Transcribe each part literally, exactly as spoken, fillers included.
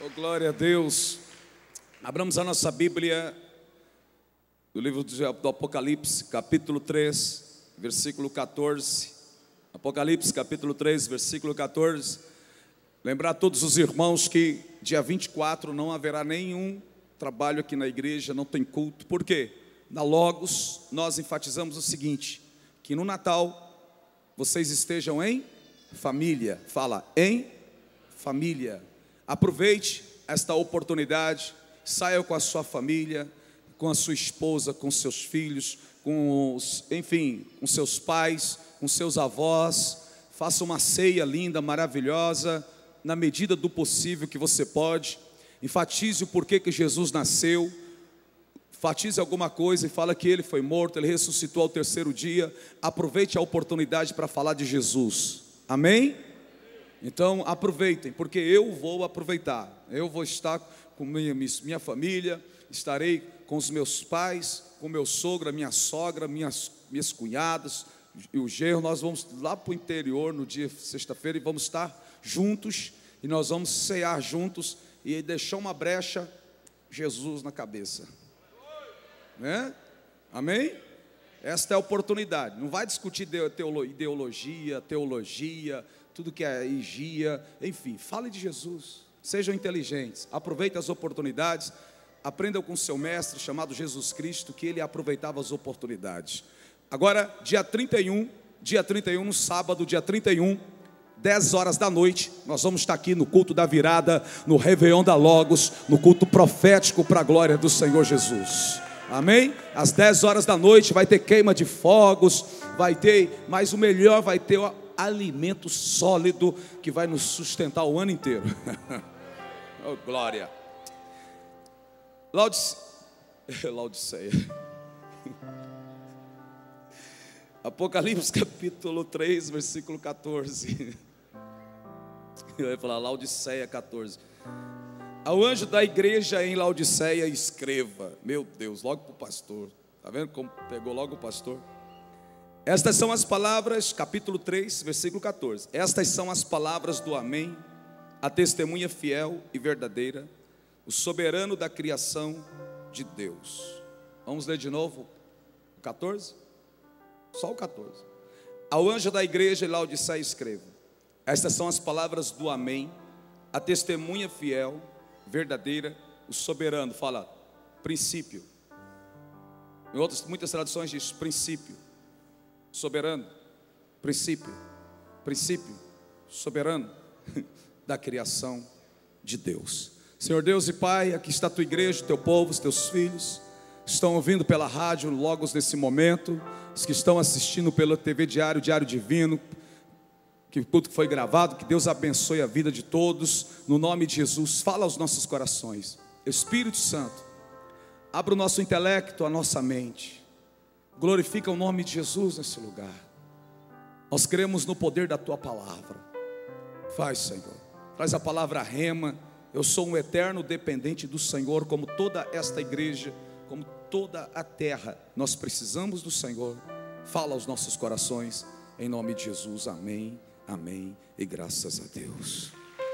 Oh, glória a Deus. Abramos a nossa Bíblia do livro do Apocalipse, capítulo três, versículo quatorze. Apocalipse, capítulo três, versículo quatorze. Lembrar a todos os irmãos que dia vinte e quatro não haverá nenhum trabalho aqui na igreja, não tem culto. Por quê? Na Logos nós enfatizamos o seguinte: que no Natal vocês estejam em família. Fala, em família. Aproveite esta oportunidade, saia com a sua família, com a sua esposa, com seus filhos, com os, enfim, com seus pais, com seus avós. Faça uma ceia linda, maravilhosa, na medida do possível que você pode. Enfatize o porquê que Jesus nasceu. Enfatize alguma coisa e fala que Ele foi morto, Ele ressuscitou ao terceiro dia. Aproveite a oportunidade para falar de Jesus. Amém? Então aproveitem, porque eu vou aproveitar. Eu vou estar com minha, minha família, estarei com os meus pais, com meu sogro, minha sogra, minhas, minhas cunhadas e o genro. Nós vamos lá para o interior no dia sexta-feira e vamos estar juntos. E nós vamos cear juntos e deixar uma brecha, Jesus na cabeça, né? Amém? Esta é a oportunidade. Não vai discutir ideologia, teologia, tudo que é higia, enfim, fale de Jesus. Sejam inteligentes, aproveitem as oportunidades. Aprendam com seu mestre chamado Jesus Cristo, que ele aproveitava as oportunidades. Agora, dia trinta e um, dia trinta e um, no sábado, dia trinta e um, dez horas da noite, nós vamos estar aqui no culto da virada, no Réveillon da Logos, no culto profético para a glória do Senhor Jesus. Amém? Às dez horas da noite vai ter queima de fogos, vai ter, mas o melhor, vai ter o alimento sólido que vai nos sustentar o ano inteiro. Oh, glória. Laodice... Laodiceia. Apocalipse capítulo três, versículo quatorze. Eu ia falar Laodiceia quatorze. Ao anjo da igreja em Laodiceia escreva. Meu Deus, logo para o pastor. Está vendo como pegou logo o pastor? Estas são as palavras, capítulo três, versículo quatorze. Estas são as palavras do Amém, a testemunha fiel e verdadeira, o soberano da criação de Deus. Vamos ler de novo o quatorze? Só o quatorze. Ao anjo da igreja em Laodiceia escreva. Estas são as palavras do Amém, a testemunha fiel, verdadeira, o soberano. Fala, princípio. Em outras, muitas traduções diz princípio. Soberano, princípio, princípio, soberano da criação de Deus. Senhor Deus e Pai, aqui está a tua igreja, o teu povo, os teus filhos, estão ouvindo pela rádio Logos nesse momento, os que estão assistindo pela T V Diário, Diário Divino, que o culto foi gravado. Que Deus abençoe a vida de todos, no nome de Jesus. Fala aos nossos corações, Espírito Santo, abra o nosso intelecto, a nossa mente. Glorifica o nome de Jesus nesse lugar. Nós cremos no poder da tua palavra. Faz, Senhor. Traz a palavra rema. Eu sou um eterno dependente do Senhor, como toda esta igreja, como toda a terra. Nós precisamos do Senhor. Fala aos nossos corações, em nome de Jesus. Amém, amém e graças a Deus.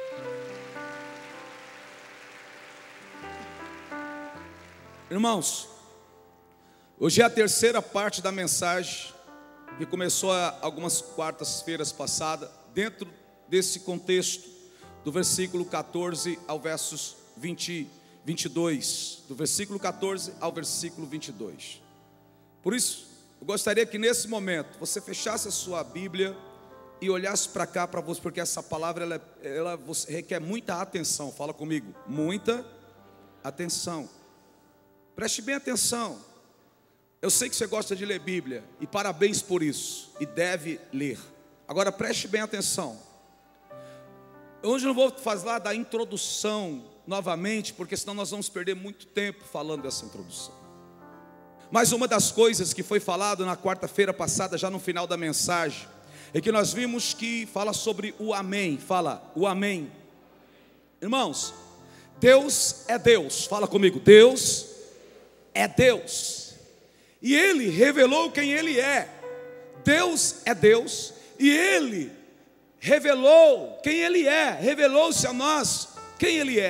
Irmãos, hoje é a terceira parte da mensagem que começou há algumas quartas-feiras passadas, dentro desse contexto do versículo quatorze ao versos vinte, vinte e dois, do versículo quatorze ao versículo vinte e dois. Por isso, eu gostaria que nesse momento você fechasse a sua Bíblia e olhasse para cá para você, porque essa palavra ela, ela você, requer muita atenção. Fala comigo, muita atenção. Preste bem atenção. Eu sei que você gosta de ler Bíblia, e parabéns por isso, e deve ler. Agora preste bem atenção. Hoje eu não vou falar da introdução novamente, porque senão nós vamos perder muito tempo falando dessa introdução. Mas uma das coisas que foi falado na quarta-feira passada, já no final da mensagem, é que nós vimos que fala sobre o Amém. Fala, o Amém. Irmãos, Deus é Deus. Fala comigo, Deus é Deus. E Ele revelou quem Ele é. Deus é Deus, e Ele revelou quem Ele é, revelou-se a nós quem Ele é.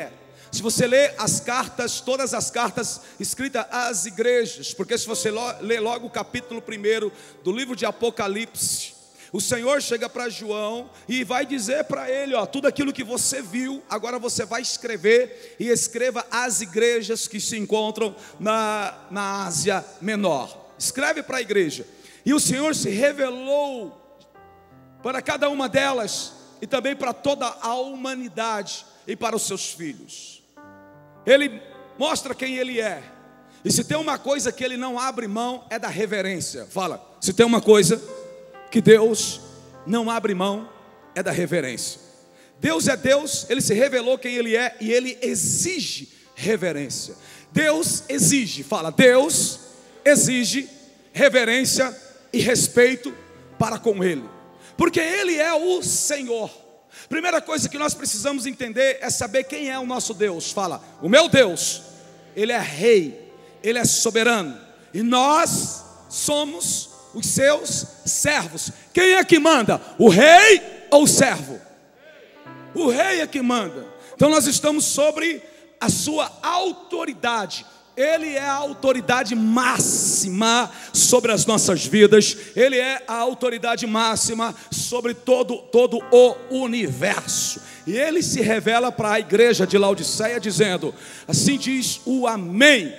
Se você ler as cartas, todas as cartas escritas às igrejas, porque se você ler logo o capítulo primeiro do livro de Apocalipse, o Senhor chega para João e vai dizer para ele, ó, tudo aquilo que você viu, agora você vai escrever, e escreva às igrejas que se encontram na, na Ásia Menor. Escreve para a igreja. E o Senhor se revelou para cada uma delas, e também para toda a humanidade, e para os seus filhos. Ele mostra quem Ele é. E se tem uma coisa que Ele não abre mão, é da reverência. Fala, se tem uma coisa que Deus não abre mão, é da reverência. Deus é Deus, Ele se revelou quem Ele é, e Ele exige reverência. Deus exige, fala, Deus exige reverência e respeito para com Ele, porque Ele é o Senhor. Primeira coisa que nós precisamos entender é saber quem é o nosso Deus. Fala, o meu Deus, Ele é rei, Ele é soberano, e nós somos os seus servos. Quem é que manda? O rei ou o servo? O rei é que manda. Então nós estamos sobre a sua autoridade. Ele é a autoridade máxima sobre as nossas vidas. Ele é a autoridade máxima sobre todo, todo o universo. E Ele se revela para a igreja de Laodiceia dizendo, assim diz o Amém.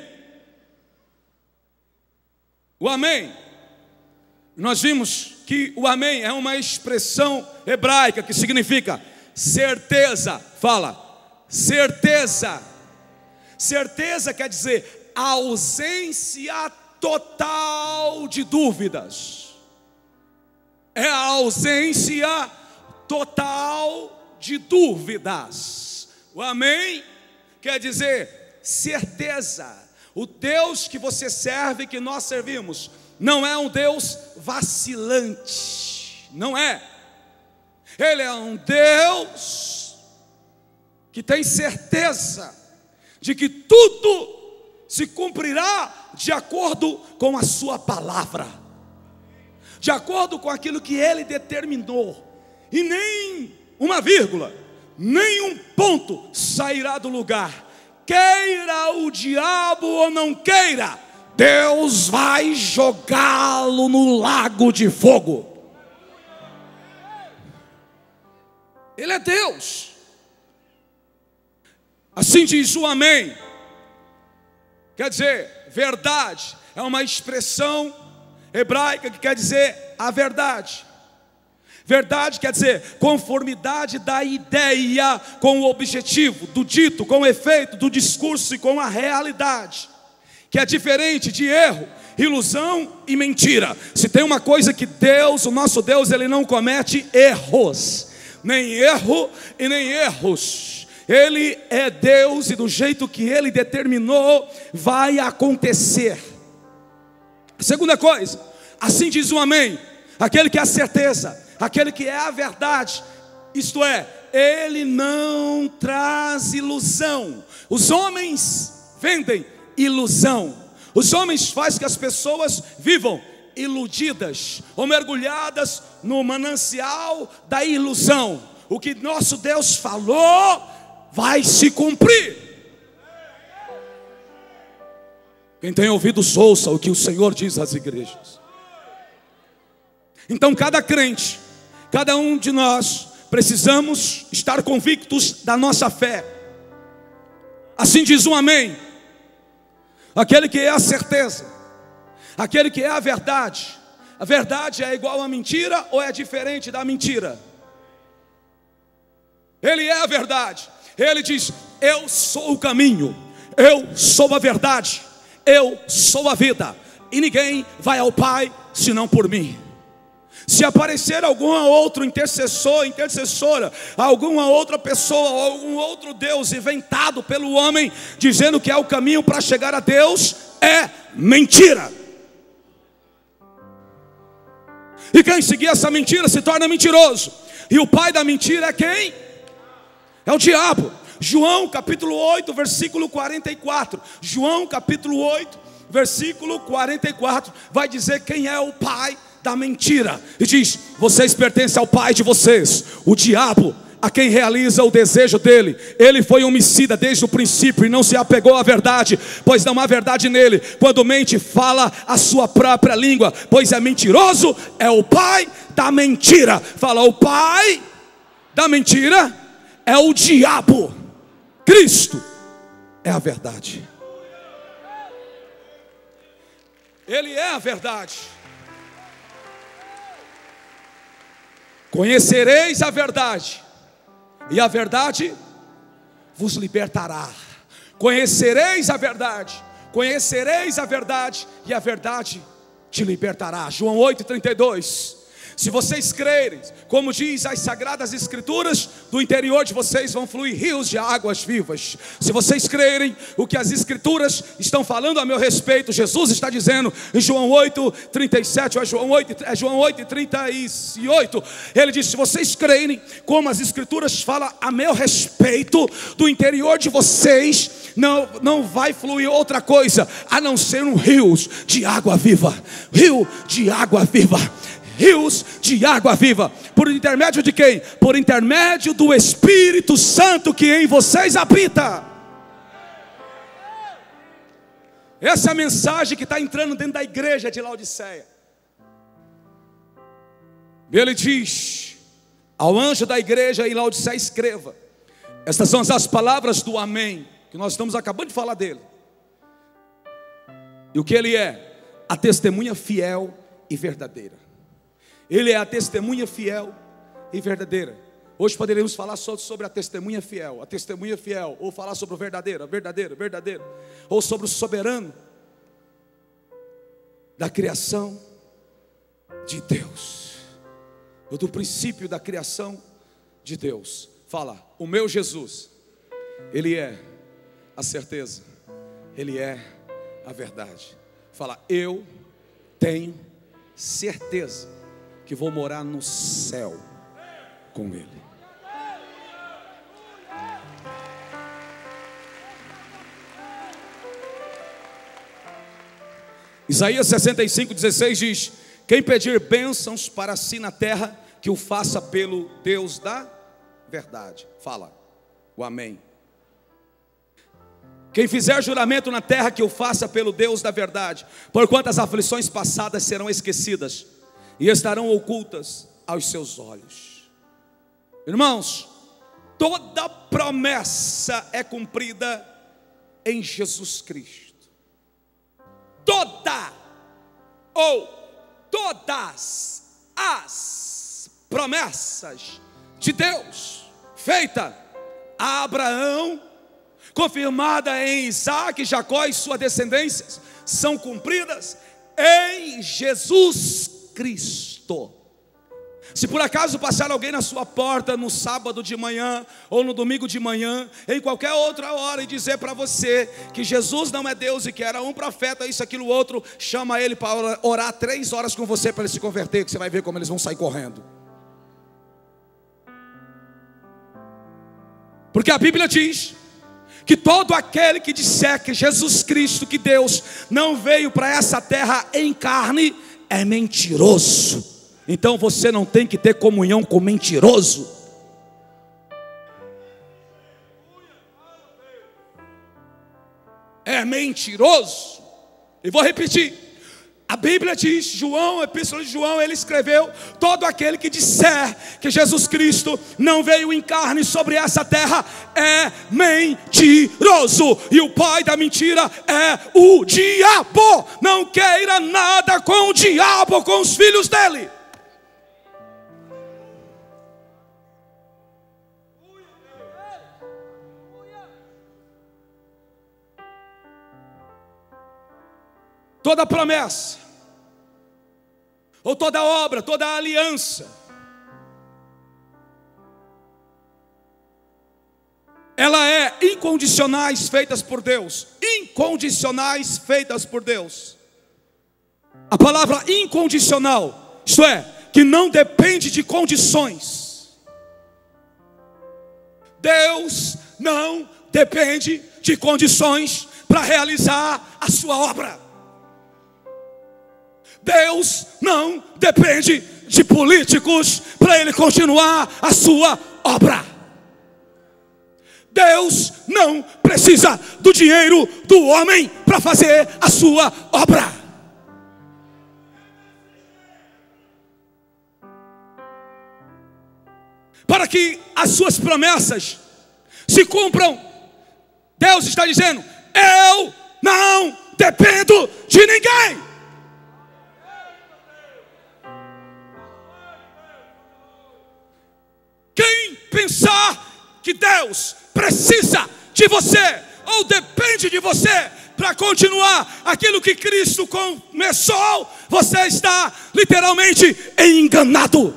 O Amém. Nós vimos que o Amém é uma expressão hebraica que significa certeza. Fala, certeza. Certeza quer dizer ausência total de dúvidas. É a ausência total de dúvidas. O Amém quer dizer certeza. O Deus que você serve, que nós servimos, não é um Deus vacilante. Não é. Ele é um Deus que tem certeza de que tudo se cumprirá de acordo com a sua palavra, de acordo com aquilo que Ele determinou, e nem uma vírgula, nem um ponto sairá do lugar. Queira o diabo ou não queira, Deus vai jogá-lo no lago de fogo. Ele é Deus. Assim diz o Amém. Quer dizer, verdade. É uma expressão hebraica que quer dizer a verdade. Verdade quer dizer conformidade da ideia com o objetivo, do dito, com o efeito, do discurso e com a realidade. Que é diferente de erro, ilusão e mentira. Se tem uma coisa que Deus, o nosso Deus, Ele não comete erros. Nem erro e nem erros. Ele é Deus e do jeito que Ele determinou vai acontecer. Segunda coisa, assim diz o Amém, aquele que é a certeza, aquele que é a verdade, isto é, Ele não traz ilusão. Os homens vendem ilusão. Os homens fazem que as pessoas vivam iludidas ou mergulhadas no manancial da ilusão. O que nosso Deus falou vai se cumprir. Quem tem ouvidos, ouça o que o Senhor diz às igrejas. Então cada crente, cada um de nós, precisamos estar convictos da nossa fé. Assim diz o Amém, aquele que é a certeza, aquele que é a verdade. A verdade é igual à mentira ou é diferente da mentira? Ele é a verdade. Ele diz, eu sou o caminho, eu sou a verdade, eu sou a vida, e ninguém vai ao Pai senão por mim. Se aparecer algum outro intercessor, intercessora, alguma outra pessoa, algum outro Deus inventado pelo homem, dizendo que é o caminho para chegar a Deus, é mentira. E quem seguir essa mentira se torna mentiroso. E o pai da mentira é quem? É o diabo. João capítulo oito, versículo quarenta e quatro. João capítulo oito, versículo quarenta e quatro. Vai dizer quem é o pai da mentira. E diz, vocês pertencem ao pai de vocês, o diabo. a quem realiza o desejo dele. Ele foi homicida desde o princípio e não se apegou à verdade, pois não há verdade nele. Quando mente, fala a sua própria língua, pois é mentiroso, é o pai da mentira. Fala, o pai da mentira é o diabo. Cristo é a verdade. Ele é a verdade. Conhecereis a verdade, e a verdade vos libertará. Conhecereis a verdade, conhecereis a verdade, e a verdade te libertará. João oito, trinta e dois. Se vocês crerem, como diz as sagradas escrituras, do interior de vocês vão fluir rios de águas vivas. Se vocês crerem o que as escrituras estão falando a meu respeito, Jesus está dizendo em João oito, trinta e sete, ou é João oito, é João oito, trinta e oito, ele diz, se vocês crerem como as escrituras falam a meu respeito, do interior de vocês não, não vai fluir outra coisa, a não ser um rio de água viva. Rio de água viva. Rios de água viva. Por intermédio de quem? Por intermédio do Espírito Santo que em vocês habita. Essa é a mensagem que está entrando dentro da igreja de Laodiceia. Ele diz ao anjo da igreja em Laodiceia, escreva: estas são as palavras do amém, que nós estamos acabando de falar dele. E o que ele é? A testemunha fiel e verdadeira. Ele é a testemunha fiel e verdadeira. Hoje poderíamos falar só sobre a testemunha fiel, a testemunha fiel, ou falar sobre o verdadeiro, a verdadeira, verdadeiro, ou sobre o soberano da criação de Deus, ou do princípio da criação de Deus. Fala, o meu Jesus, Ele é a certeza, Ele é a verdade. Fala, eu tenho certeza que vou morar no céu com Ele. Isaías sessenta e cinco, dezesseis diz: quem pedir bênçãos para si na terra, que o faça pelo Deus da verdade. Fala o amém. Quem fizer juramento na terra, que o faça pelo Deus da verdade, porquanto as aflições passadas serão esquecidas e estarão ocultas aos seus olhos. Irmãos, toda promessa é cumprida em Jesus Cristo. Toda ou todas as promessas de Deus feita a Abraão, confirmada em Isaac, Jacó e sua descendência, são cumpridas em Jesus Cristo. Se por acaso passar alguém na sua porta no sábado de manhã ou no domingo de manhã, em qualquer outra hora, e dizer para você que Jesus não é Deus e que era um profeta, isso, aquilo, outro, chama ele para orar três horas com você para ele se converter, que você vai ver como eles vão sair correndo. Porque a Bíblia diz que todo aquele que disser que Jesus Cristo, que Deus não veio para essa terra em carne, é mentiroso. Então você não tem que ter comunhão com mentiroso. É mentiroso. E vou repetir. A Bíblia diz, João, a Epístola de João, ele escreveu: todo aquele que disser que Jesus Cristo não veio em carne sobre essa terra é mentiroso, e o pai da mentira é o diabo. Não queira nada com o diabo, com os filhos dele. Toda promessa, ou toda obra, toda aliança, ela é incondicionais feitas por Deus. Incondicionais feitas por Deus. A palavra incondicional, isto é, que não depende de condições. Deus não depende de condições para realizar a sua obra. Deus não depende de políticos para Ele continuar a sua obra. Deus não precisa do dinheiro do homem para fazer a sua obra. Para que as suas promessas se cumpram, Deus está dizendo: eu não dependo de ninguém. Quem pensar que Deus precisa de você ou depende de você para continuar aquilo que Cristo começou, você está literalmente enganado.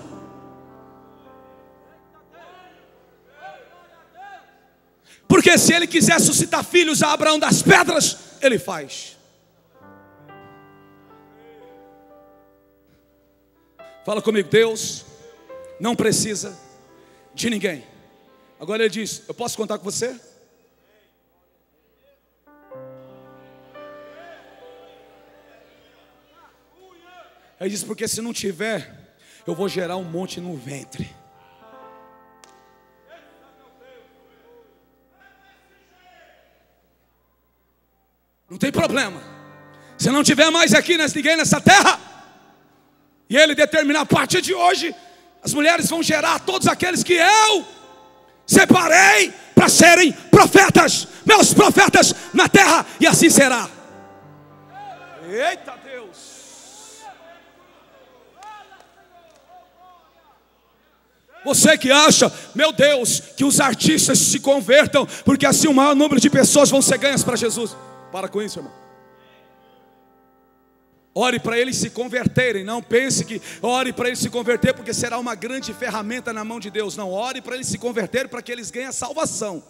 Porque se ele quiser suscitar filhos a Abraão das pedras, ele faz. Fala comigo: Deus não precisa de ninguém. Agora ele diz: eu posso contar com você? Ele diz: porque se não tiver, eu vou gerar um monte no ventre. Não tem problema. Se não tiver mais aqui ninguém nessa terra, e ele determinar a partir de hoje, as mulheres vão gerar todos aqueles que eu separei para serem profetas, meus profetas na terra, e assim será. Eita Deus! Você que acha, meu Deus, que os artistas se convertam, porque assim o maior número de pessoas vão ser ganhas para Jesus. Para com isso, irmão. Ore para eles se converterem. Não pense que ore para eles se converter porque será uma grande ferramenta na mão de Deus. Não, ore para eles se converterem para que eles ganhem a salvação.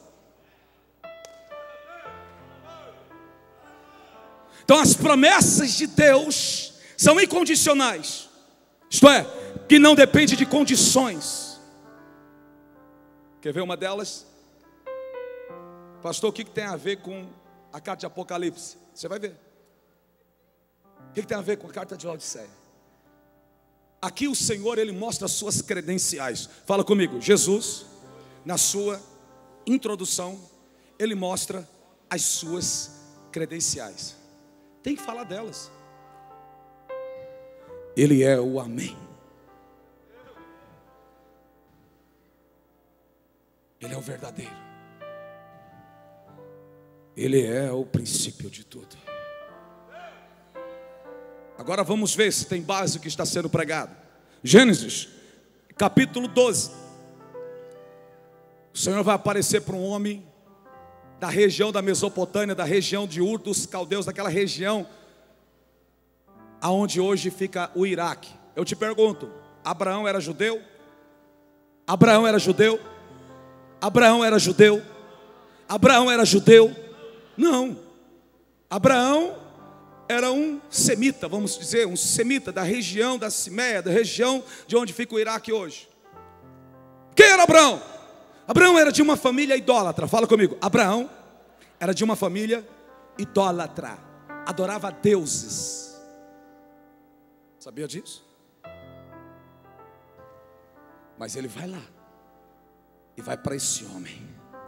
Então as promessas de Deus são incondicionais. Isto é, que não depende de condições. Quer ver uma delas? Pastor, o que tem a ver com a carta de Apocalipse? Você vai ver. O que tem a ver com a carta de Laodiceia? Aqui o Senhor, Ele mostra as suas credenciais. Fala comigo. Jesus, na sua introdução, Ele mostra as suas credenciais. Tem que falar delas. Ele é o Amém. Ele é o verdadeiro. Ele é o princípio de tudo. Agora vamos ver se tem base o que está sendo pregado. Gênesis, capítulo doze. O Senhor vai aparecer para um homem da região da Mesopotâmia, da região de Ur dos Caldeus, daquela região aonde hoje fica o Iraque. Eu te pergunto, Abraão era judeu? Abraão era judeu? Abraão era judeu? Abraão era judeu? Não. Abraão era um semita, vamos dizer, um semita da região da Simeia, da região de onde fica o Iraque hoje. Quem era Abraão? Abraão era de uma família idólatra. Fala comigo. Abraão era de uma família idólatra. Adorava deuses. Sabia disso? Mas ele vai lá e vai para esse homem.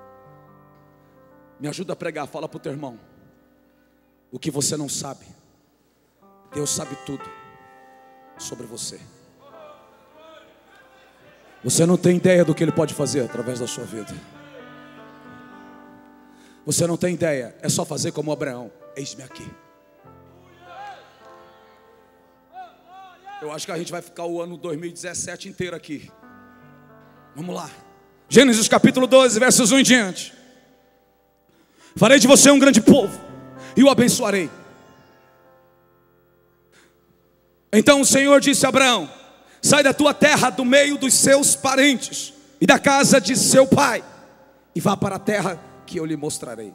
Me ajuda a pregar, fala para o teu irmão. O que você não sabe, Deus sabe tudo sobre você. Você não tem ideia do que Ele pode fazer através da sua vida. Você não tem ideia, é só fazer como Abraão. Eis-me aqui. Eu acho que a gente vai ficar o ano dois mil e dezessete inteiro aqui. Vamos lá. Gênesis capítulo doze, versos um em diante. Farei de você um grande povo e o abençoarei. Então o Senhor disse a Abraão: sai da tua terra, do meio dos seus parentes e da casa de seu pai, e vá para a terra que eu lhe mostrarei.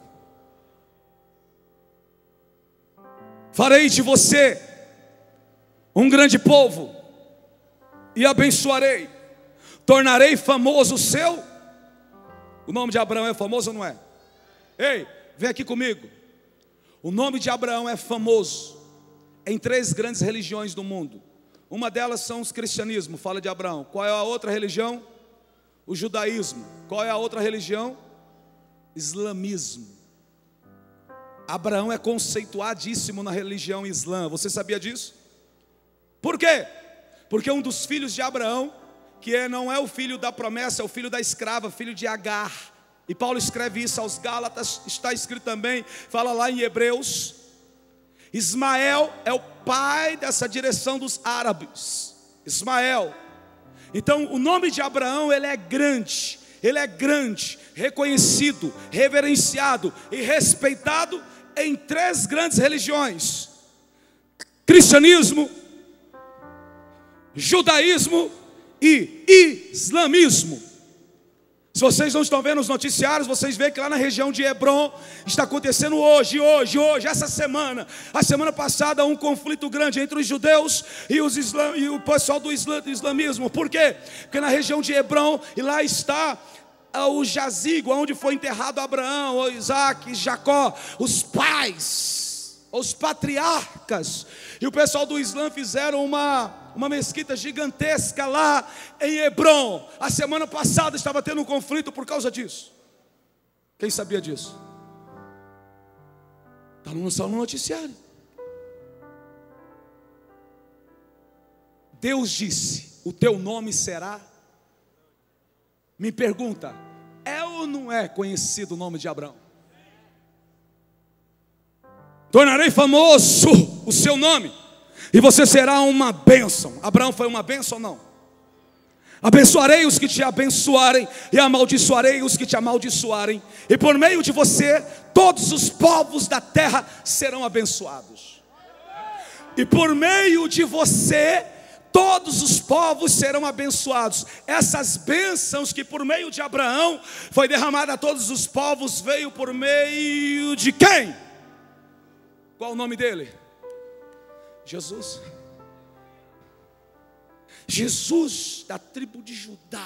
Farei de você um grande povo e abençoarei. Tornarei famoso o seu. O nome de Abraão é famoso ou não é? Ei, vem aqui comigo. O nome de Abraão é famoso em três grandes religiões do mundo. Uma delas são os cristianismos, fala de Abraão. Qual é a outra religião? o judaísmo. Qual é a outra religião? Islamismo. Abraão é conceituadíssimo na religião islã. Você sabia disso? Por quê? Porque um dos filhos de Abraão, que é, não é o filho da promessa, é o filho da escrava, filho de Agar. E Paulo escreve isso aos Gálatas, está escrito também, fala lá em Hebreus. Ismael é o pai dessa direção dos árabes. Ismael. Então o nome de Abraão, ele é grande, ele é grande, reconhecido, reverenciado e respeitado em três grandes religiões: cristianismo, judaísmo e islamismo. Se vocês não estão vendo os noticiários, vocês veem que lá na região de Hebron está acontecendo hoje, hoje, hoje, essa semana. A semana passada, um conflito grande entre os judeus e, os islam, e o pessoal do, islam, do islamismo. Por quê? Porque na região de Hebron, e lá está o jazigo, onde foi enterrado Abraão, Isaac, Jacó, os pais, os patriarcas. E o pessoal do Islã fizeram uma... uma mesquita gigantesca lá em Hebron. A semana passada estava tendo um conflito por causa disso. Quem sabia disso? Está no, no noticiário. Deus disse: o teu nome será. Me pergunta, é ou não é conhecido o nome de Abraão? Tornarei famoso o seu nome, e você será uma bênção. Abraão foi uma bênção ou não? Abençoarei os que te abençoarem, e amaldiçoarei os que te amaldiçoarem, e por meio de você todos os povos da terra serão abençoados. E por meio de você todos os povos serão abençoados. Essas bênçãos que por meio de Abraão foi derramada a todos os povos, veio por meio de quem? Qual o nome dele? Jesus. Jesus da tribo de Judá.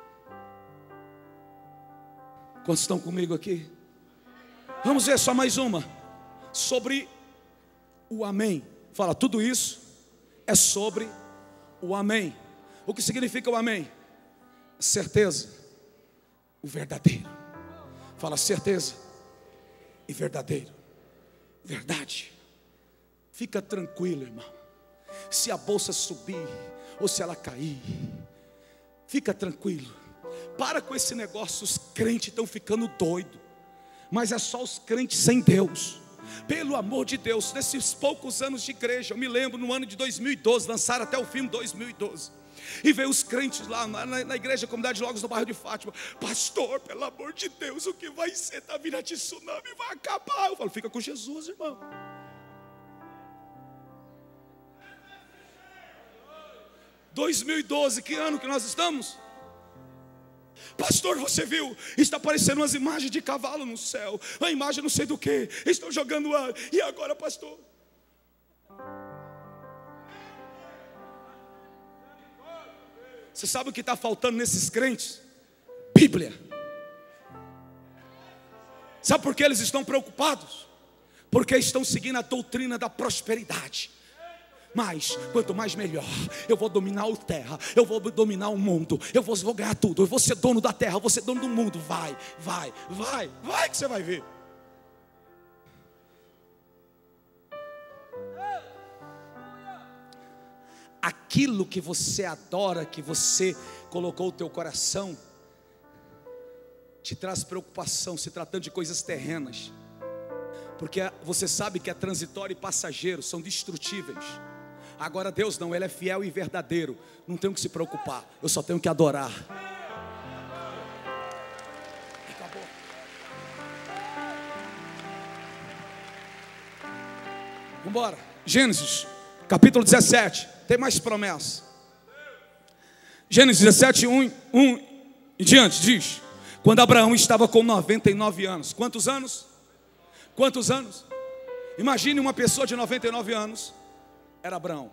Quantos estão comigo aqui? Vamos ver só mais uma. Sobre o amém. Fala, tudo isso é sobre o amém. O que significa o amém? Certeza, o verdadeiro. Fala, certeza e verdadeiro. Verdade. Fica tranquilo, irmão. Se a bolsa subir ou se ela cair, fica tranquilo. Para com esse negócio. Os crentes estão ficando doidos, mas é só os crentes sem Deus. Pelo amor de Deus, nesses poucos anos de igreja, eu me lembro no ano de dois mil e doze, lançaram até o filme dois mil e doze, e veio os crentes lá na, na, na igreja Comunidade de Logos, no bairro de Fátima: pastor, pelo amor de Deus, o que vai ser? Está vindo a tsunami, vai acabar. Eu falo, fica com Jesus, irmão. dois mil e doze, que ano que nós estamos? Pastor, você viu? Está aparecendo umas imagens de cavalo no céu, a imagem não sei do que, estão jogando ar. E agora, pastor? Você sabe o que está faltando nesses crentes? Bíblia. Sabe por que eles estão preocupados? Porque estão seguindo a doutrina da prosperidade. Mas, quanto mais melhor, eu vou dominar a terra, eu vou dominar o mundo, eu vou, vou ganhar tudo, eu vou ser dono da terra, eu vou ser dono do mundo. Vai, vai, vai, vai que você vai ver. Aquilo que você adora, que você colocou o teu coração, te traz preocupação, se tratando de coisas terrenas. Porque você sabe que é transitório e passageiro, são destrutíveis. Agora Deus não, Ele é fiel e verdadeiro. Não tenho que se preocupar, eu só tenho que adorar. Acabou. Vamos embora. Gênesis capítulo dezessete. Tem mais promessa. Gênesis dezessete, um, um e diante diz: quando Abraão estava com noventa e nove anos. Quantos anos? Quantos anos? Imagine uma pessoa de noventa e nove anos. Era Abraão.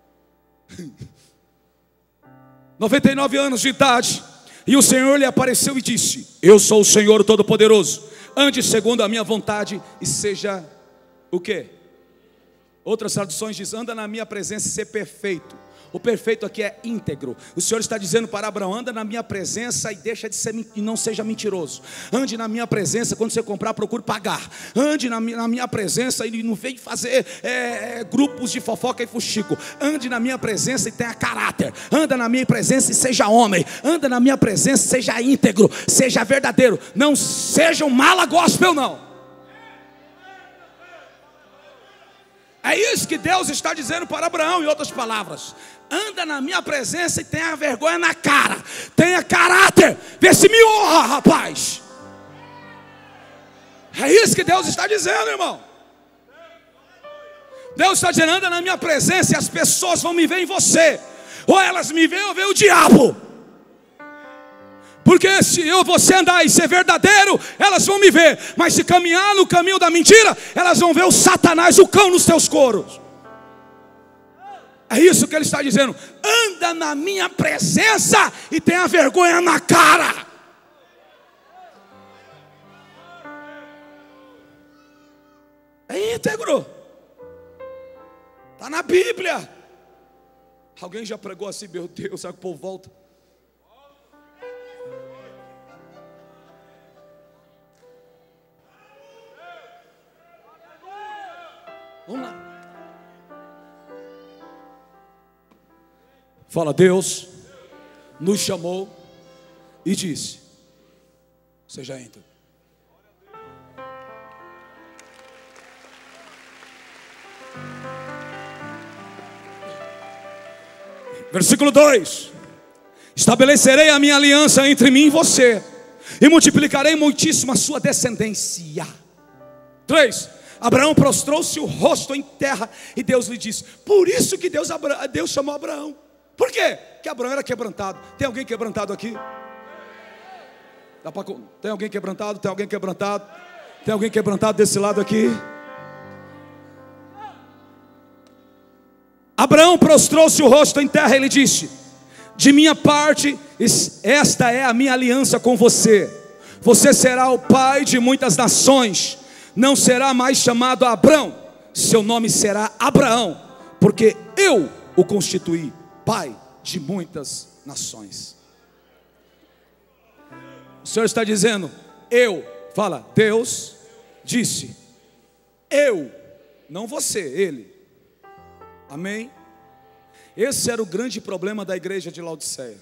noventa e nove anos de idade. E o Senhor lhe apareceu e disse: eu sou o Senhor Todo-Poderoso. Ande segundo a minha vontade e seja o quê? Outras traduções dizem: anda na minha presença e ser perfeito. O perfeito aqui é íntegro. O Senhor está dizendo para Abraão: anda na minha presença e deixa de ser, e não seja mentiroso. Ande na minha presença, quando você comprar, procure pagar. Ande na minha, na minha presença e não vem fazer é, é, grupos de fofoca e fuxico. Ande na minha presença e tenha caráter. Anda na minha presença e seja homem. Anda na minha presença e seja íntegro, seja verdadeiro. Não seja um mala gospel, não. É isso que Deus está dizendo para Abraão, em outras palavras. Anda na minha presença e tenha vergonha na cara. Tenha caráter. Vê se me honra, rapaz. É isso que Deus está dizendo, irmão. Deus está dizendo: anda na minha presença e as pessoas vão me ver em você. Ou elas me veem ou veem o diabo. Porque se eu você andar e ser verdadeiro, elas vão me ver. Mas se caminhar no caminho da mentira, elas vão ver o Satanás, o cão nos teus coros. É isso que ele está dizendo. Anda na minha presença e tenha vergonha na cara. É íntegro. Está na Bíblia. Alguém já pregou assim: meu Deus, sabe que o povo volta? Vamos lá. Fala: Deus nos chamou e disse: seja íntegro. Versículo dois: estabelecerei a minha aliança entre mim e você, e multiplicarei muitíssimo a sua descendência. três: Abraão prostrou-se o rosto em terra, e Deus lhe disse. Por isso que Deus, Deus chamou Abraão. Por quê? Porque Abraão era quebrantado. Tem alguém quebrantado aqui? Dá pra... Tem alguém quebrantado? Tem alguém quebrantado? Tem alguém quebrantado desse lado aqui? Abraão prostrou-se o rosto em terra e lhe disse: de minha parte, esta é a minha aliança com você. Você será o pai de muitas nações. Não será mais chamado Abrão, seu nome será Abraão, porque eu o constituí pai de muitas nações. O Senhor está dizendo: eu, fala, Deus disse, eu, não você, ele. Amém? Esse era o grande problema da igreja de Laodiceia.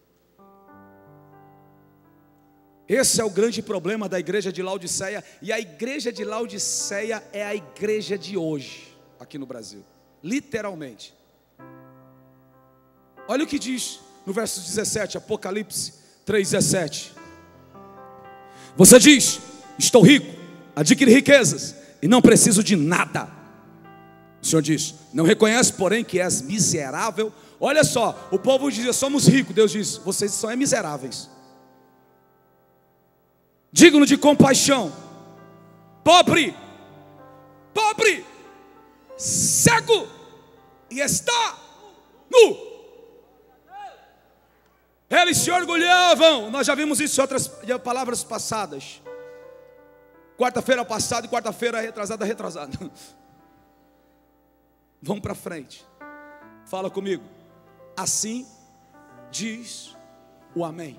Esse é o grande problema da igreja de Laodiceia. E a igreja de Laodiceia é a igreja de hoje, aqui no Brasil, literalmente. Olha o que diz no verso dezessete, Apocalipse três, dezessete. Você diz: estou rico, adquiri riquezas e não preciso de nada. O Senhor diz: não reconhece, porém, que és miserável. Olha só, o povo dizia: somos ricos. Deus diz: vocês são miseráveis. Digno de compaixão, pobre, pobre, cego e está nu. Eles se orgulhavam. Nós já vimos isso em outras palavras passadas. Quarta-feira passada e quarta-feira retrasada, retrasada. Vamos para frente. Fala comigo. Assim diz o amém.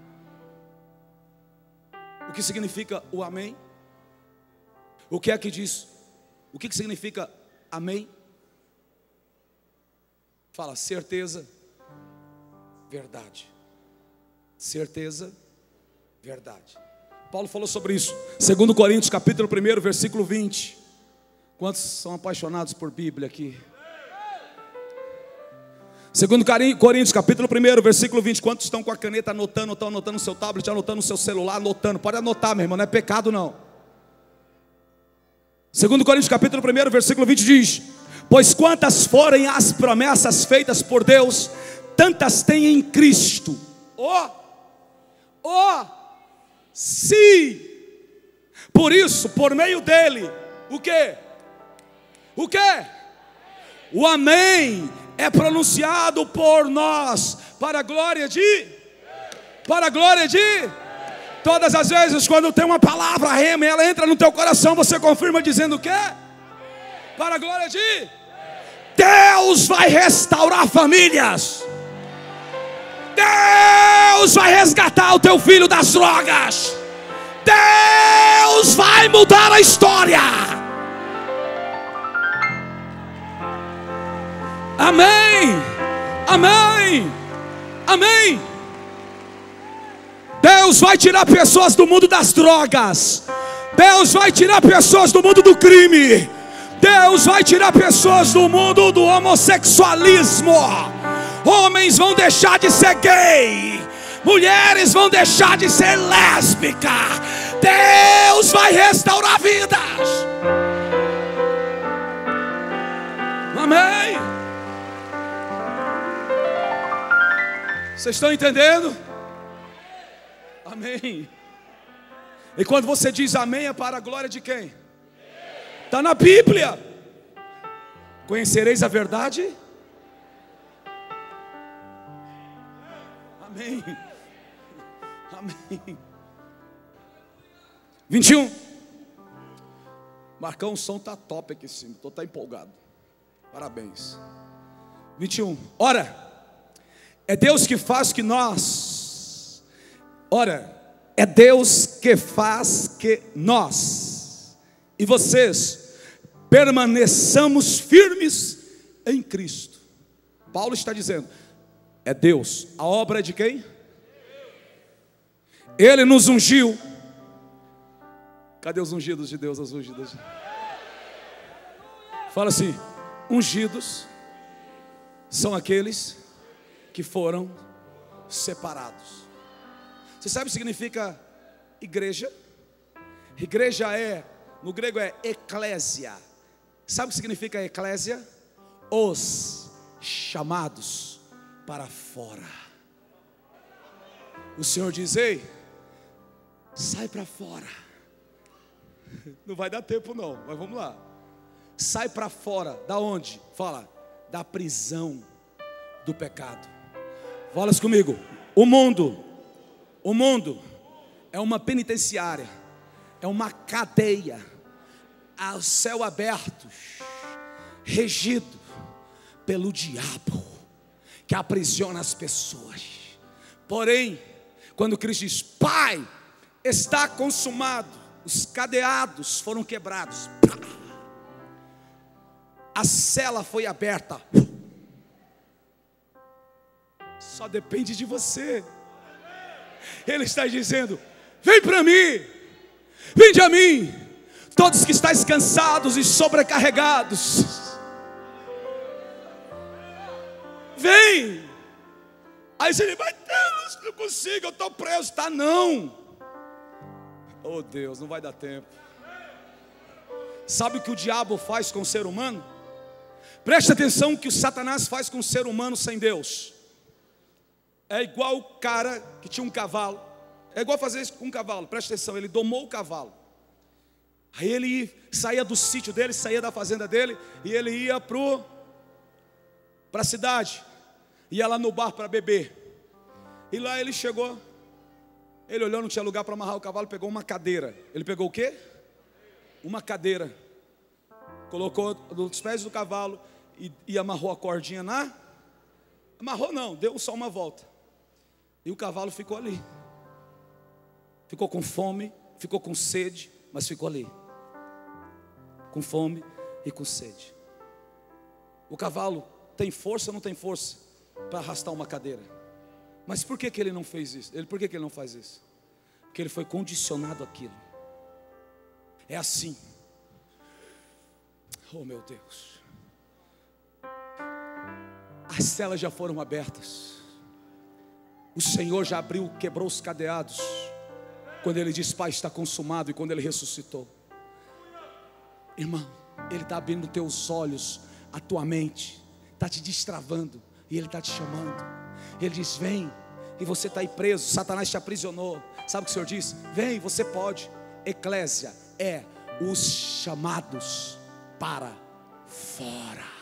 O que significa o amém? O que é que diz? O que, que significa amém? Fala: certeza, verdade. Certeza, verdade. Paulo falou sobre isso. Segundo Coríntios, capítulo um, versículo vinte. Quantos são apaixonados por Bíblia aqui? Segundo Coríntios, capítulo um, versículo vinte. Quantos estão com a caneta anotando, estão anotando no seu tablet, anotando no seu celular, anotando? Pode anotar, meu irmão, não é pecado não. Segundo Coríntios, capítulo um, versículo vinte diz: pois quantas forem as promessas feitas por Deus, tantas tem em Cristo. Ó, ó, sim. Por isso, por meio dele, o quê? O quê? O amém é pronunciado por nós para a glória de para a glória de todas as vezes quando tem uma palavra rema, ela entra no teu coração, você confirma dizendo o quê? Para a glória de Deus vai restaurar famílias. Deus vai resgatar o teu filho das drogas. Deus vai mudar a história. Amém. Amém. Amém. Deus vai tirar pessoas do mundo das drogas. Deus vai tirar pessoas do mundo do crime. Deus vai tirar pessoas do mundo do homossexualismo. Homens vão deixar de ser gay. Mulheres vão deixar de ser lésbica. Deus vai restaurar vidas. Amém. Vocês estão entendendo? Amém. E quando você diz amém, é para a glória de quem? Está na Bíblia. Conhecereis a verdade? Amém. Amém. vinte e um. Marcão, o som está top aqui em cima. Estou tá empolgado. Parabéns. vinte e um. Ora, é Deus que faz que nós. Ora, é Deus que faz que nós e vocês permaneçamos firmes em Cristo. Paulo está dizendo, é Deus. A obra é de quem? Ele nos ungiu. Cadê os ungidos de Deus? As ungidas. Fala assim, ungidos são aqueles que foram separados. Você sabe o que significa igreja? Igreja é, no grego é eclésia. Sabe o que significa eclésia? Os chamados para fora. O Senhor diz, ei, sai para fora. Não vai dar tempo não, mas vamos lá. Sai para fora, da onde? Fala, da prisão do pecado. Fala comigo, o mundo O mundo é uma penitenciária, é uma cadeia, ao céu aberto, regido pelo diabo, que aprisiona as pessoas. Porém, quando Cristo diz, Pai, está consumado, os cadeados foram quebrados, a cela foi aberta, só depende de você. Ele está dizendo, vem para mim, vinde a mim, todos que estáis cansados e sobrecarregados, vem. Aí você diz, mas Deus, não consigo, eu estou preso. Está não. Oh Deus, não vai dar tempo. Sabe o que o diabo faz com o ser humano? Preste atenção o que o Satanás faz com o ser humano sem Deus. É igual o cara que tinha um cavalo. É igual fazer isso com um cavalo, presta atenção. Ele domou o cavalo. Aí ele saía do sítio dele, saía da fazenda dele, e ele ia para a cidade. Ia lá no bar para beber. E lá ele chegou. Ele olhou, não tinha lugar para amarrar o cavalo, pegou uma cadeira. Ele pegou o quê? Uma cadeira. Colocou nos pés do cavalo e, e amarrou a cordinha na... Amarrou não, deu só uma volta. E o cavalo ficou ali. Ficou com fome, ficou com sede, mas ficou ali. Com fome e com sede. O cavalo tem força ou não tem força para arrastar uma cadeira? Mas por que, que ele não fez isso? Ele, por que, que ele não faz isso? Porque ele foi condicionado àquilo. É assim. Oh meu Deus. As celas já foram abertas. O Senhor já abriu, quebrou os cadeados. Quando Ele diz, Pai, está consumado. E quando Ele ressuscitou. Irmão, Ele está abrindo teus olhos, a tua mente, está te destravando. E Ele está te chamando. Ele diz, vem. E você está aí preso, Satanás te aprisionou. Sabe o que o Senhor diz? Vem, você pode. Eclésia é os chamados para fora.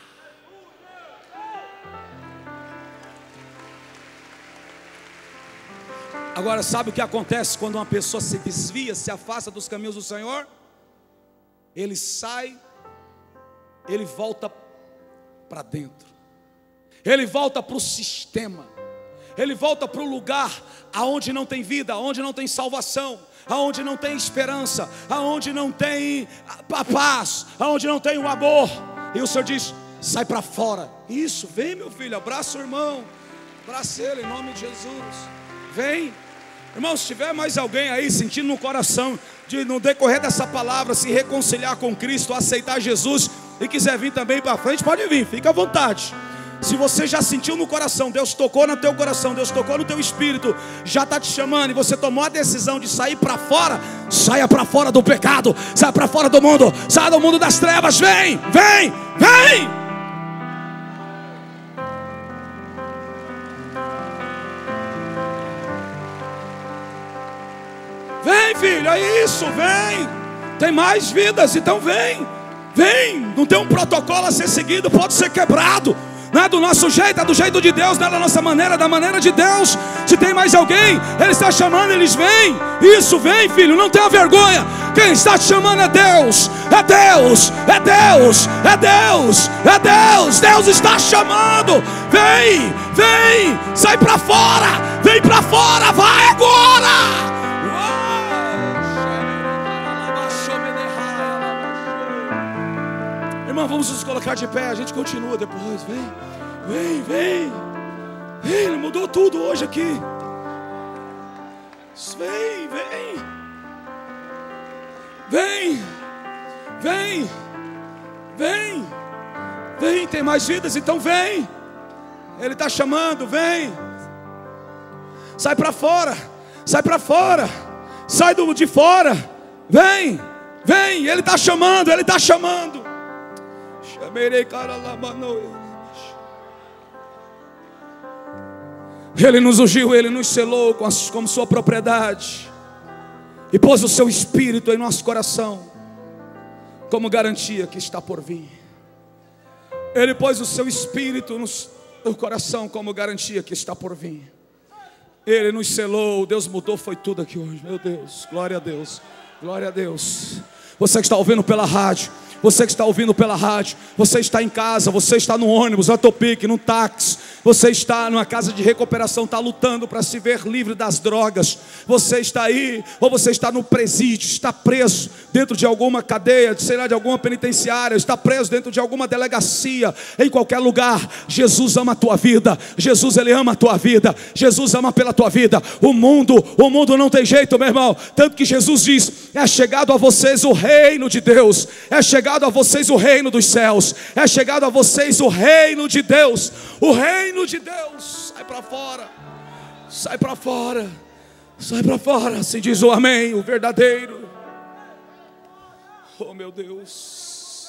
Agora, sabe o que acontece quando uma pessoa se desvia, se afasta dos caminhos do Senhor? Ele sai, ele volta para dentro. Ele volta para o sistema. Ele volta para o lugar aonde não tem vida, aonde não tem salvação, aonde não tem esperança, aonde não tem a paz, aonde não tem o amor. E o Senhor diz: sai para fora. Isso, vem meu filho, abraça o irmão, abraça ele em nome de Jesus. Vem. Irmão, se tiver mais alguém aí sentindo no coração de no decorrer dessa palavra se reconciliar com Cristo, aceitar Jesus e quiser vir também para frente, pode vir, fica à vontade. Se você já sentiu no coração, Deus tocou no teu coração, Deus tocou no teu espírito, já está te chamando e você tomou a decisão de sair para fora, saia para fora do pecado, saia para fora do mundo, saia do mundo das trevas. Vem, vem, vem. Vem, filho, é isso, vem. Tem mais vidas, então vem, vem. Não tem um protocolo a ser seguido, pode ser quebrado. Não é do nosso jeito, é do jeito de Deus, não é da nossa maneira, é da maneira de Deus. Se tem mais alguém, Ele está chamando, eles vêm. Isso, vem filho, não tenha vergonha. Quem está te chamando é Deus, é Deus, é Deus, é Deus, é Deus. Deus está chamando. Vem, vem, sai para fora, vem para fora, vai agora. Irmão, vamos nos colocar de pé, a gente continua depois. Vem, vem, vem, vem. Ele mudou tudo hoje aqui. Vem, vem, vem, vem, vem, vem. Tem mais vidas, então vem. Ele está chamando, vem. Sai para fora, sai para fora, sai do de fora. Vem, vem. Ele está chamando, Ele está chamando. Ele nos ungiu, Ele nos selou com as, como sua propriedade e pôs o seu Espírito em nosso coração como garantia que está por vir. Ele pôs o seu Espírito no, no coração como garantia que está por vir. Ele nos selou, Deus mudou, foi tudo aqui hoje. Meu Deus, glória a Deus, glória a Deus. Você que está ouvindo pela rádio, você que está ouvindo pela rádio, você está em casa, você está no ônibus, no autopique, no táxi, você está numa casa de recuperação, está lutando para se ver livre das drogas, você está aí, ou você está no presídio, está preso dentro de alguma cadeia, sei lá, de alguma penitenciária, está preso dentro de alguma delegacia, em qualquer lugar. Jesus ama a tua vida, Jesus Ele ama a tua vida, Jesus ama pela tua vida. O mundo, o mundo não tem jeito, meu irmão, tanto que Jesus diz: é chegado a vocês o reino de Deus, é chegado a vocês o reino dos céus, é chegado a vocês o reino de Deus, o reino de Deus. Sai para fora, sai para fora, sai para fora, assim diz o amém, o verdadeiro. Oh meu Deus,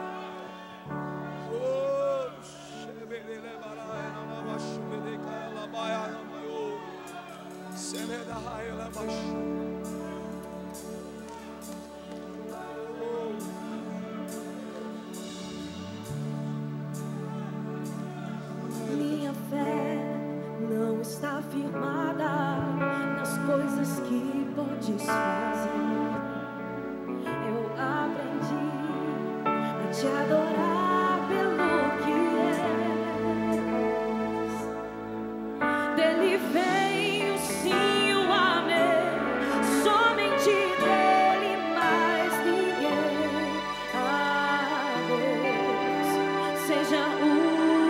minha fé não está firmada nas coisas que podes fazer. Eu aprendi a te adorar pelo que és. Dele vem o sim, o amém, somente dele, mais ninguém. A Deus seja o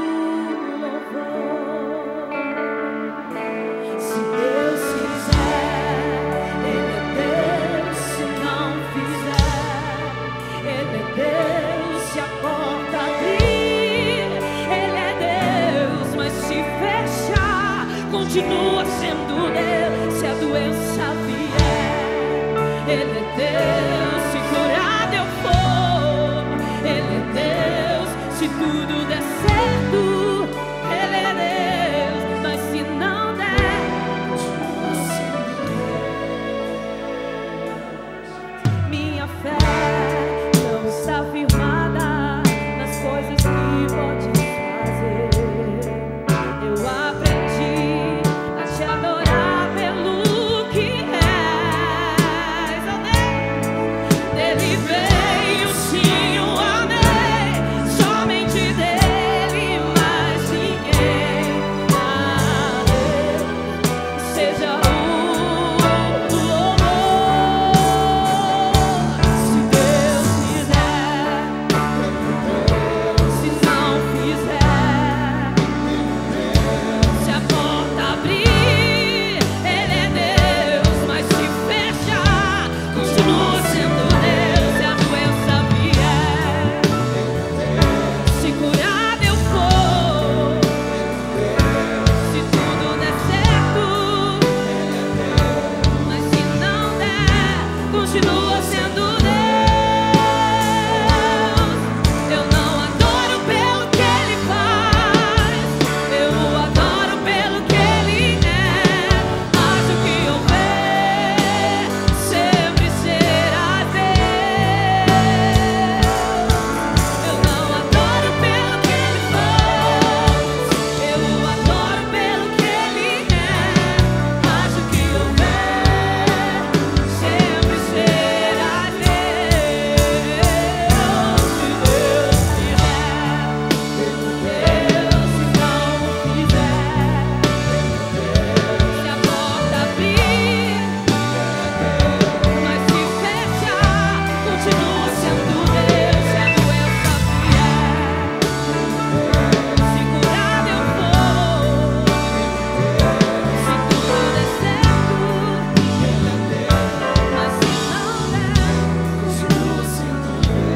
continua sendo Deus, se a doença vier. Ele é Deus, se curado eu for. Ele é Deus, se tudo der certo. Ele é Deus, mas se não der, continua sendo Deus. Minha fé não está firmada nas coisas que pode fazer. Eu aprendi te adorar pelo que és, oh Deus. continua sendo Deus. Eu não adoro pelo que Ele faz, eu o adoro pelo que Ele é. Acho que houver sempre será Deus. Eu não adoro pelo que Ele faz, eu o adoro pelo que Ele é. Acho que houver sempre será Deus. Se Deus vier, pelo Deus se não fizer. Se a porta abrir, mas se fechar, continua sendo Deus. Se a doença vier, se curado eu for, se tudo der certo, mas se não der, continua sendo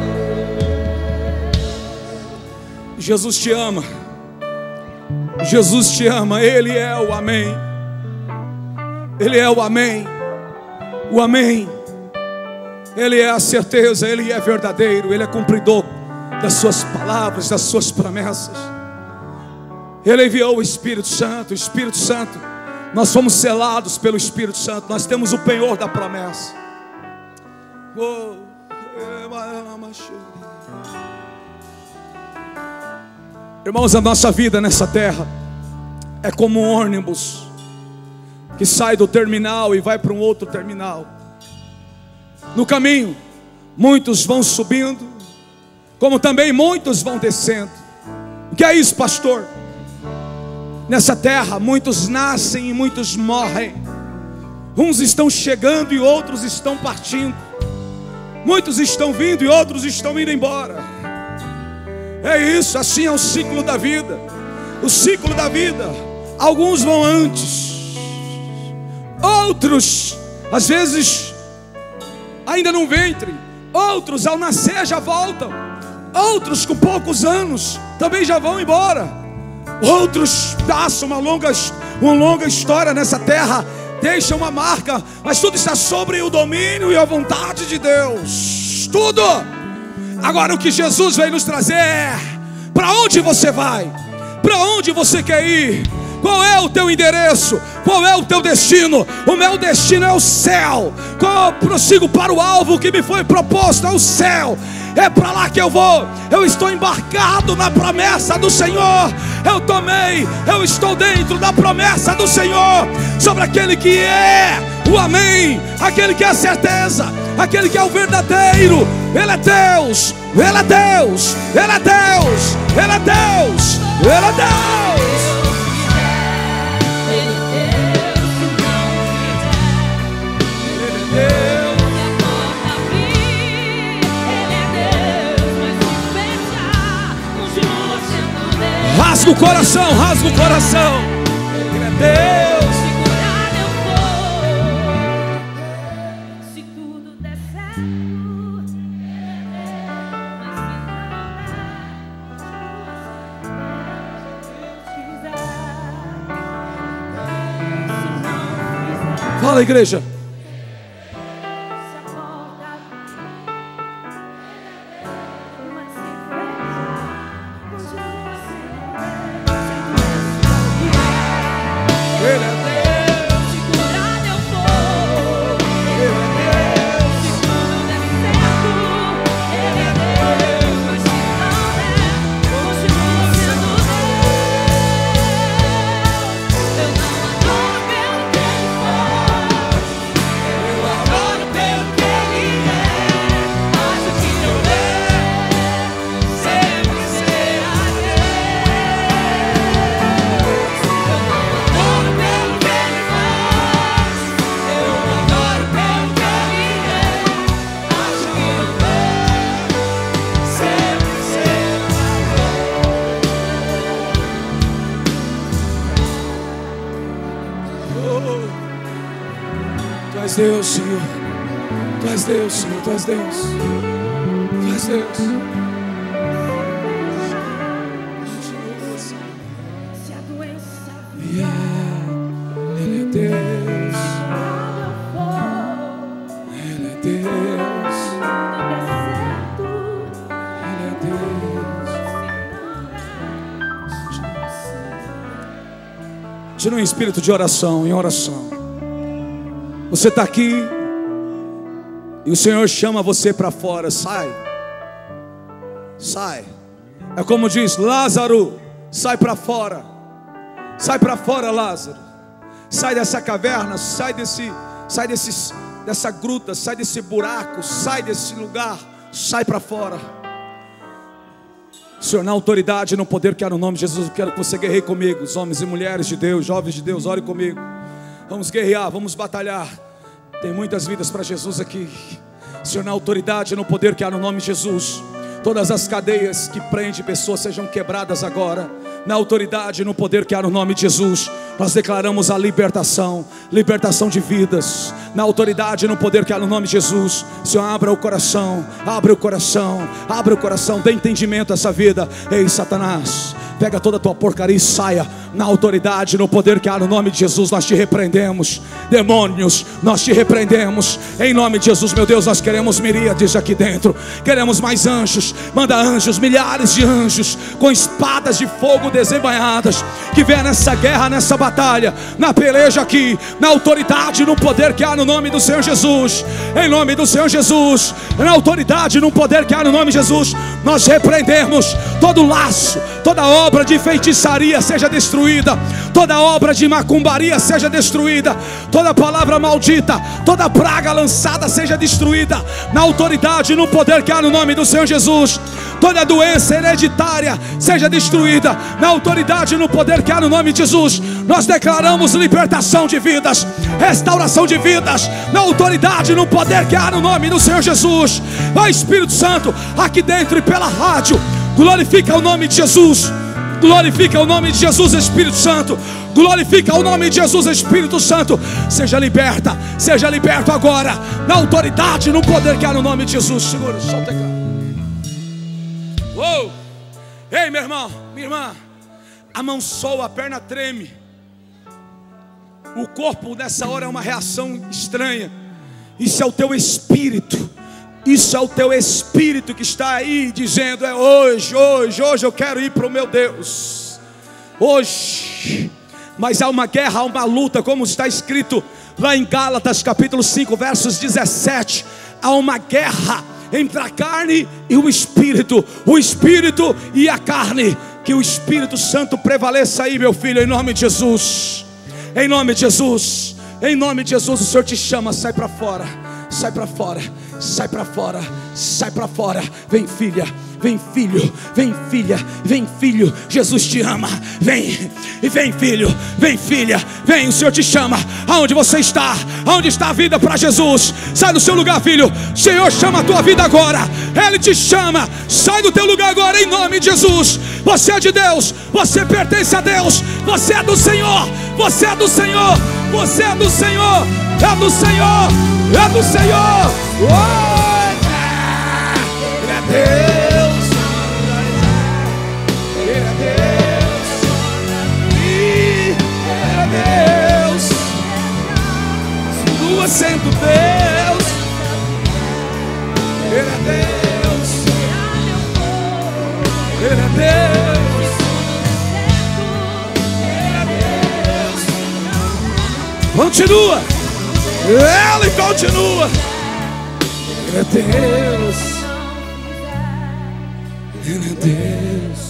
Deus. Jesus te ama. Jesus te ama. Ele é o amém. Ele é o amém. O amém. Ele é a certeza. Ele é verdadeiro. Ele é cumpridor das suas palavras, das suas promessas. Ele enviou o Espírito Santo. O Espírito Santo, nós somos selados pelo Espírito Santo. Nós temos o penhor da promessa. Oh, irmãos, a nossa vida nessa terra é como um ônibus que sai do terminal e vai para um outro terminal. No caminho, muitos vão subindo, como também muitos vão descendo. O que é isso, pastor? Nessa terra, muitos nascem e muitos morrem. Uns estão chegando e outros estão partindo. Muitos estão vindo e outros estão indo embora. É isso, assim é o ciclo da vida. O ciclo da vida. Alguns vão antes, outros às vezes ainda no ventre, outros ao nascer já voltam, outros com poucos anos também já vão embora, outros passam uma longa, uma longa história nessa terra, deixam uma marca, mas tudo está sobre o domínio e a vontade de Deus. Tudo. Agora o que Jesus veio nos trazer é: para onde você vai? Para onde você quer ir? Qual é o teu endereço? Qual é o teu destino? O meu destino é o céu. Qual eu prossigo para o alvo que me foi proposto? É o céu. É para lá que eu vou. Eu estou embarcado na promessa do Senhor. Eu tomei, eu estou dentro da promessa do Senhor sobre aquele que é o amém, aquele que é a certeza, aquele que é o verdadeiro. Ele é Deus, Ele é Deus, Ele é Deus, Ele é Deus, Ele é Deus. Rasga o coração, rasga o coração. Ele é Deus. Se curado eu for, se tudo der certo, Fala, igreja. Tu és Deus, Senhor. Tu és Deus, Senhor. Tu és Deus. Tu és Deus. se a doença Yeah. Ele é Deus. vier, Ele é Deus, Ele é Deus. Tira um espírito de oração, em oração. Você está aqui e o Senhor chama você para fora. Sai, sai. É como diz: Lázaro, sai para fora. Sai para fora, Lázaro. Sai dessa caverna, sai desse, sai desse, dessa gruta, sai desse buraco, sai desse lugar, sai para fora. Senhor, na autoridade e no poder que há no nome de Jesus, eu quero que você guerreie comigo. Os homens e mulheres de Deus, jovens de Deus, ore comigo. Vamos guerrear, vamos batalhar. Tem muitas vidas para Jesus aqui. Senhor, na autoridade e no poder que há no nome de Jesus, todas as cadeias que prendem pessoas sejam quebradas agora. Na autoridade e no poder que há no nome de Jesus, nós declaramos a libertação, libertação de vidas. Na autoridade e no poder que há no nome de Jesus, Senhor, abra o coração, abra o coração, abra o coração, dê entendimento a essa vida. Ei, Satanás, pega toda a tua porcaria e saia. Na autoridade e no poder que há no nome de Jesus, nós te repreendemos. Demônios, nós te repreendemos. Em nome de Jesus, meu Deus, nós queremos miríades aqui dentro. Queremos mais anjos. Manda anjos, milhares de anjos, com espadas de fogo desembainhadas, que venha nessa guerra, nessa batalha, na peleja aqui, na autoridade e no poder que há no nome do Senhor Jesus. Em nome do Senhor Jesus, na autoridade e no poder que há no nome de Jesus, nós repreendemos todo laço, toda obra de feitiçaria seja destruída. Toda obra de macumbaria seja destruída. Toda palavra maldita, toda praga lançada seja destruída. Na autoridade e no poder que há no nome do Senhor Jesus. Toda doença hereditária seja destruída. Na autoridade e no poder que há no nome de Jesus, nós declaramos libertação de vidas, restauração de vidas. Na autoridade e no poder que há no nome do Senhor Jesus. Ó Espírito Santo, aqui dentro e pela rádio, glorifica o nome de Jesus. Glorifica o nome de Jesus, Espírito Santo. Glorifica o nome de Jesus, Espírito Santo. Seja liberta, seja liberto agora. Na autoridade e no poder que há no nome de Jesus. Segura, solta a teclado. Uou! Ei, meu irmão, minha irmã, a mão soa, a perna treme. O corpo nessa hora é uma reação estranha. Isso é o teu espírito. Isso é o teu espírito que está aí dizendo: é hoje, hoje, hoje eu quero ir para o meu Deus. Hoje. Mas há uma guerra, há uma luta, como está escrito lá em Gálatas capítulo cinco, versos dezessete. Há uma guerra entre a carne e o espírito, o espírito e a carne. Que o Espírito Santo prevaleça aí, meu filho, em nome de Jesus. Em nome de Jesus, em nome de Jesus, o Senhor te chama, sai para fora. Sai para fora, sai para fora, sai para fora. Vem, filha, vem, filho, vem, filha, vem, filho. Jesus te ama. Vem, e vem, filho, vem, filha, vem. O Senhor te chama. Aonde você está? Aonde está a vida para Jesus? Sai do seu lugar, filho. O Senhor chama a tua vida agora. Ele te chama. Sai do teu lugar agora, em nome de Jesus. Você é de Deus. Você pertence a Deus. Você é do Senhor. Você é do Senhor. Você é do Senhor. É do Senhor. É do Senhor. Oh, Ele é Deus. Ele é Deus. Ele é Deus. Continua sendo Deus. Ele é Deus. Ele é Deus. Ele é Deus. Continua. Ele continua. Ele é Deus. Ele é Deus.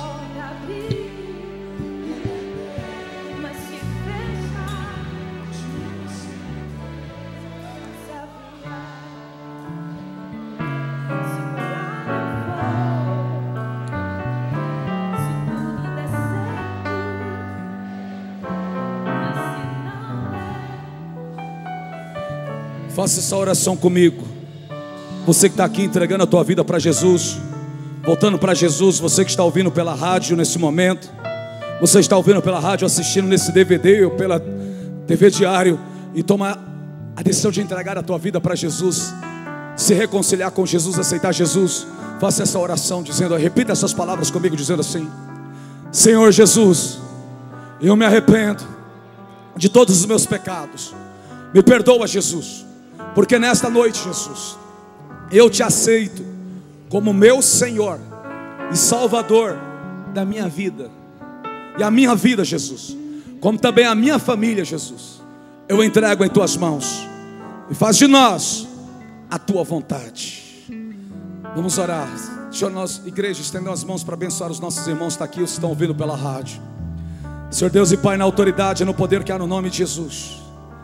Faça essa oração comigo. Você que está aqui entregando a tua vida para Jesus, voltando para Jesus. Você que está ouvindo pela rádio nesse momento, você está ouvindo pela rádio, assistindo nesse D V D ou pela T V Diário, e toma a decisão de entregar a tua vida para Jesus, se reconciliar com Jesus, aceitar Jesus. Faça essa oração dizendo, repita essas palavras comigo, dizendo assim: Senhor Jesus, eu me arrependo de todos os meus pecados. Me perdoa, Jesus. porque nesta noite, Jesus, eu te aceito como meu Senhor e Salvador da minha vida. E a minha vida, Jesus, como também a minha família, Jesus, eu entrego em tuas mãos. E faz de nós a tua vontade. Vamos orar. Senhor, nós, igreja, estendendo as mãos para abençoar os nossos irmãos que estão aqui, os que estão ouvindo pela rádio. Senhor Deus e Pai, na autoridade e no poder que há no nome de Jesus,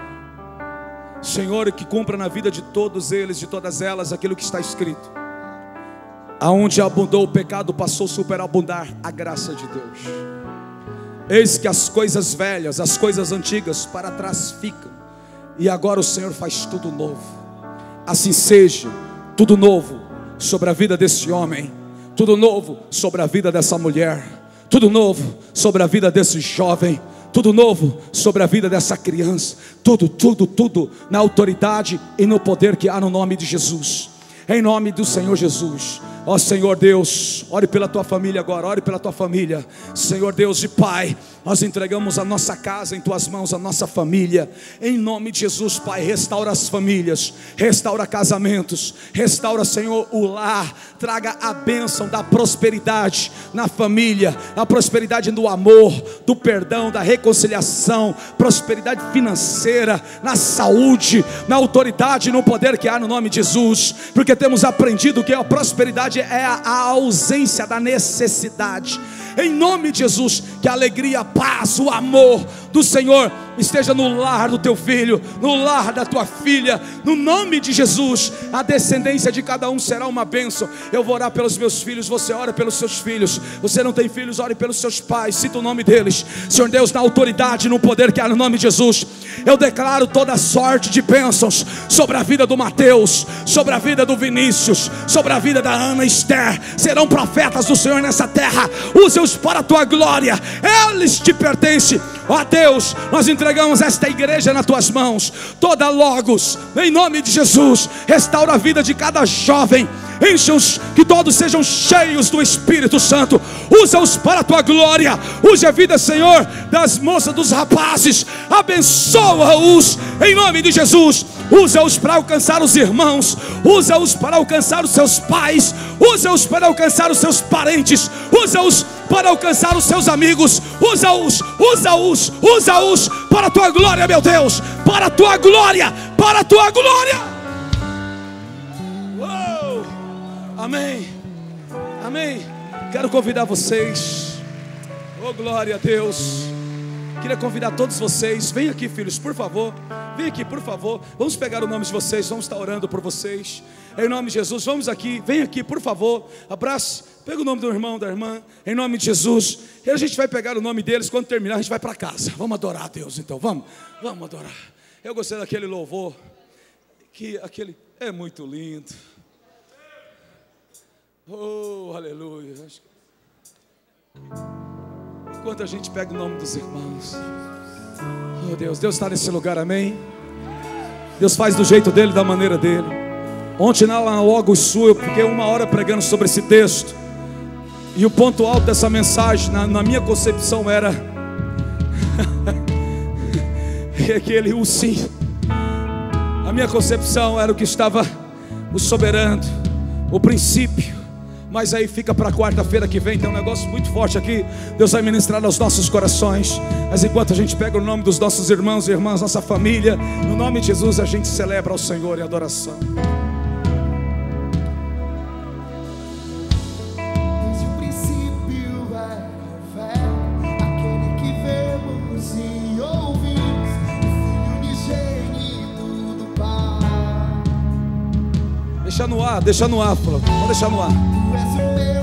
Senhor, que cumpra na vida de todos eles, de todas elas, aquilo que está escrito: aonde abundou o pecado, passou a superabundar a graça de Deus. Eis que as coisas velhas, as coisas antigas para trás ficam, e agora o Senhor faz tudo novo. Assim seja, tudo novo sobre a vida desse homem, tudo novo sobre a vida dessa mulher, tudo novo sobre a vida desse jovem, tudo novo sobre a vida dessa criança. Tudo, tudo, tudo na autoridade e no poder que há no nome de Jesus. Em nome do Senhor Jesus. Ó Senhor Deus, ore pela tua família agora, ore pela tua família. Senhor Deus e Pai, nós entregamos a nossa casa em tuas mãos, a nossa família. Em nome de Jesus, Pai, restaura as famílias, restaura casamentos, restaura, Senhor, o lar. Traga a bênção da prosperidade na família, a prosperidade do amor, do perdão, da reconciliação, prosperidade financeira, na saúde, na autoridade e no poder que há no nome de Jesus. Porque temos aprendido que a prosperidade é a ausência da necessidade. Em nome de Jesus, que a alegria, a paz, o amor do Senhor esteja no lar do teu filho, no lar da tua filha. No nome de Jesus, a descendência de cada um será uma bênção. Eu vou orar pelos meus filhos, você ora pelos seus filhos. Você não tem filhos, ore pelos seus pais, cita o nome deles. Senhor Deus, na autoridade, no poder que há no nome de Jesus, eu declaro toda sorte de bênçãos sobre a vida do Mateus, sobre a vida do Vinícius, sobre a vida da Ana Esther. Serão profetas do Senhor nessa terra. Use-os para a tua glória, eles te pertencem. Ó Deus, nós entregamos esta igreja nas tuas mãos, toda Logos, em nome de Jesus. Restaura a vida de cada jovem, enche-os, que todos sejam cheios do Espírito Santo. Usa-os para a tua glória. Use a vida, Senhor, das moças, dos rapazes. Abençoa-os em nome de Jesus. Usa-os para alcançar os irmãos, usa-os para alcançar os seus pais, usa-os para alcançar os seus parentes, usa-os para alcançar os seus amigos. Usa-os, usa-os, usa-os para a tua glória, meu Deus, para a tua glória, para a tua glória. Uou. Amém, amém. Quero convidar vocês, oh glória a Deus. Queria convidar todos vocês, vem aqui, filhos, por favor. Vem aqui, por favor. Vamos pegar o nome de vocês, vamos estar orando por vocês. Em nome de Jesus, vamos aqui, vem aqui, por favor. Abraço, pega o nome do irmão, da irmã. Em nome de Jesus. E a gente vai pegar o nome deles, quando terminar a gente vai para casa. Vamos adorar a Deus então, vamos, vamos adorar. Eu gostei daquele louvor, que aquele é muito lindo. Oh, aleluia. Enquanto a gente pega o nome dos irmãos, oh Deus, Deus está nesse lugar, amém? Deus faz do jeito dele, da maneira dele. Ontem na Logos Sul, eu fiquei uma hora pregando sobre esse texto, e o ponto alto dessa mensagem, na, na minha concepção, era aquele o sim. A minha concepção era o que estava o soberano, o princípio. Mas aí fica para quarta-feira que vem, tem um negócio muito forte aqui. Deus vai ministrar aos nossos corações. Mas enquanto a gente pega o nome dos nossos irmãos e irmãs, nossa família, no nome de Jesus a gente celebra ao Senhor e adoração. Desde o princípio é o verbo, aquele que vemos e ouvimos, o Filho unigênito do Pai. Deixa no ar, deixa no ar, pode deixar no ar. Tu és o meu